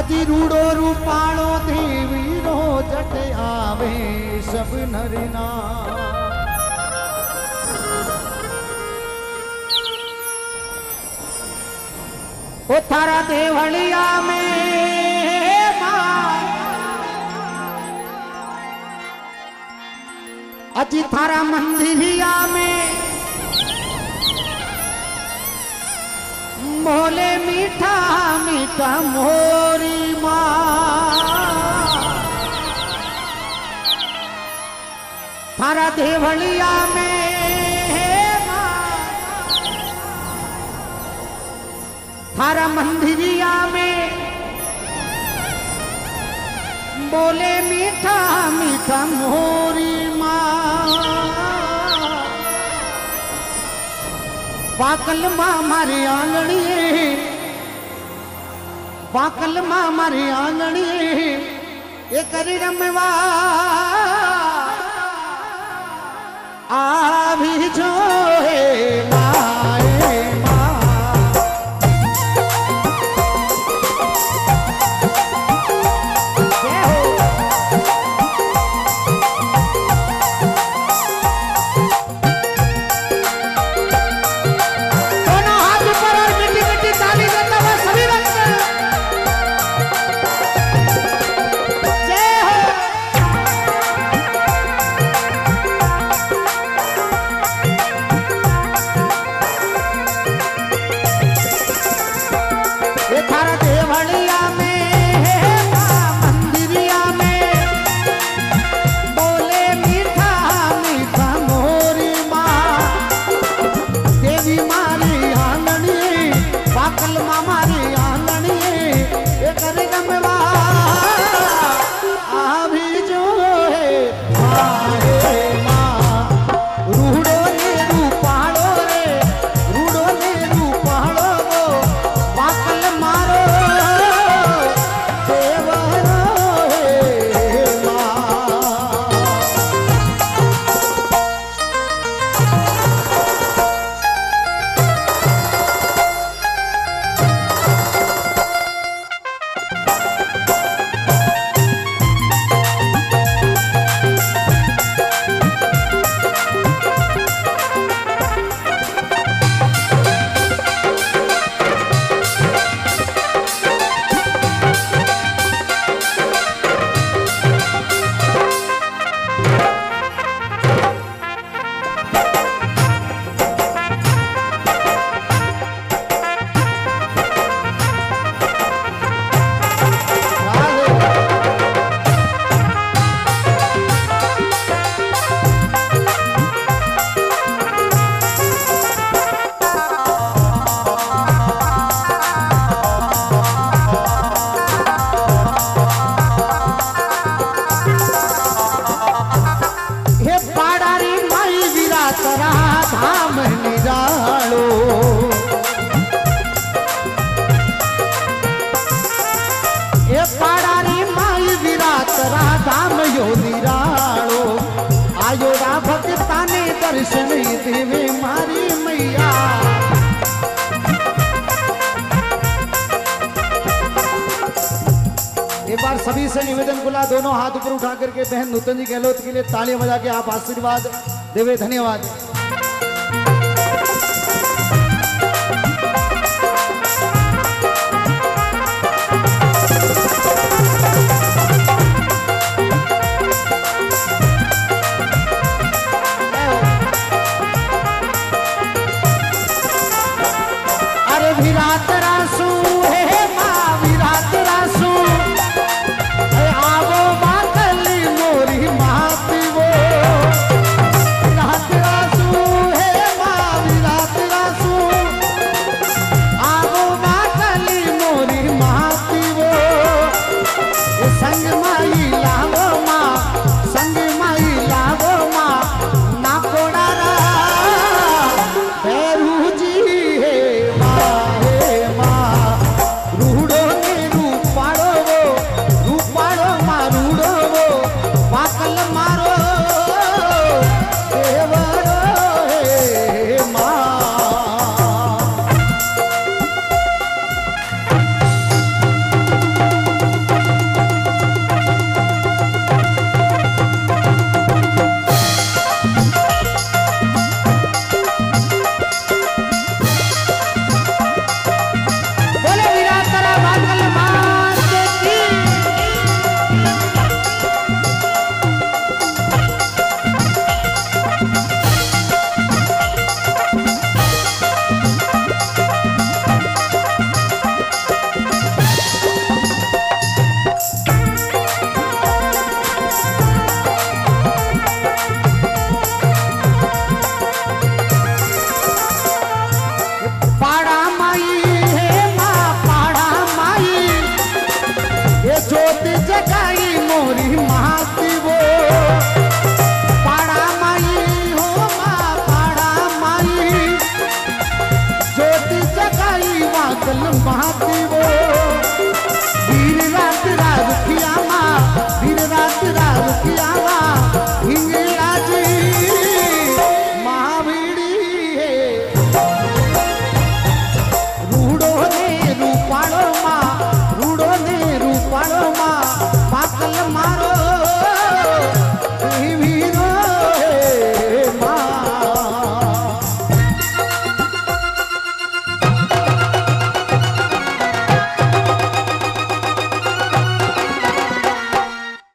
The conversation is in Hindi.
अजी रूड़ो रूपाणो देवी रो जट आवे सब नरना ओ थारा देवलिया में मां अजी थारा मंदिरिया में मोले मीठा मीठा मोरी मां थारा देवलिया में थारा मंदिरिया में बोले मीठा मीठा मोरी मां पाकल मां मारी आंगणी पाकल मां मारी आंगणी ये करी रमवा आ भी जो है लाए दर्शन देवे मारी मैया एक बार सभी से निवेदन खुला दोनों हाथ ऊपर उठा करके बहन नूतन जी गहलोत के लिए तालियां बजा के आप आशीर्वाद देवे धन्यवाद। अरे भिरातरा सु